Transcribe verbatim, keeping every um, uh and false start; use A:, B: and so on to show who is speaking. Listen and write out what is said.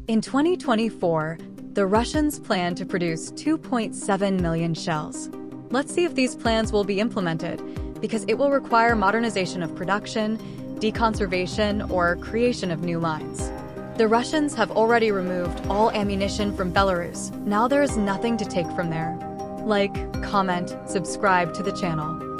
A: In twenty twenty-four, the Russians plan to produce two point seven million shells. Let's see if these plans will be implemented, because it will require modernization of production, deconservation, or creation of new lines. The Russians have already removed all ammunition from Belarus. Now there is nothing to take from there. Like, comment, subscribe to the channel.